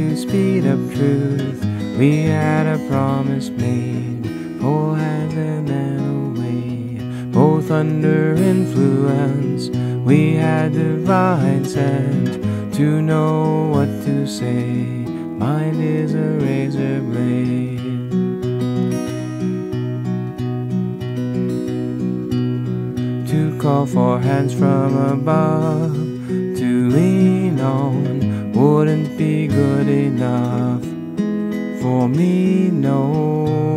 to speed up truth. We had a promise made, hold hands and then away. Both under influence, we had divine scent to know what to say. Mine is a razor blade. To call for hands from above, to lean on, wouldn't be good enough for me, no.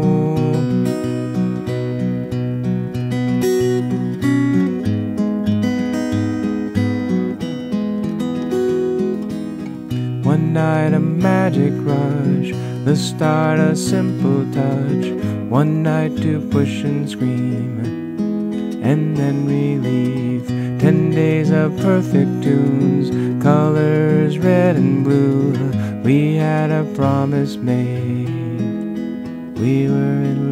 One night a magic rush, the start a simple touch. One night to push and scream, and then relief. 10 days of perfect tunes, colors red and blue. We had a promise made, we were in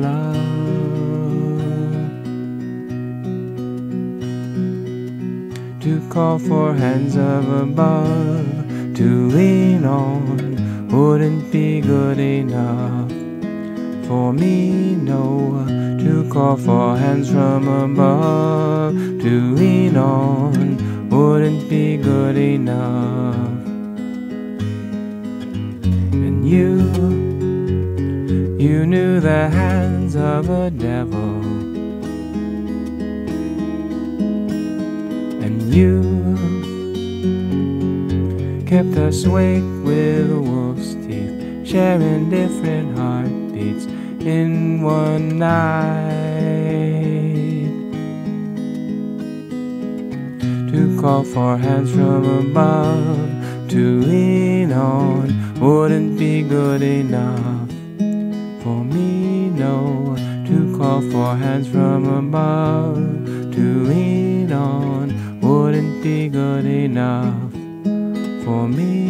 love. To call for hands up above, to lean on, wouldn't be good enough for me, no. To call for hands from above, to lean on, wouldn't be good enough. And you knew the hands of a devil, and you kept us awake with a wolf's teeth, sharing different heartbeats in one night. To call for hands from above, to lean on, wouldn't be good enough for me, no. To call for hands from above, to lean on, wouldn't be good enough for me.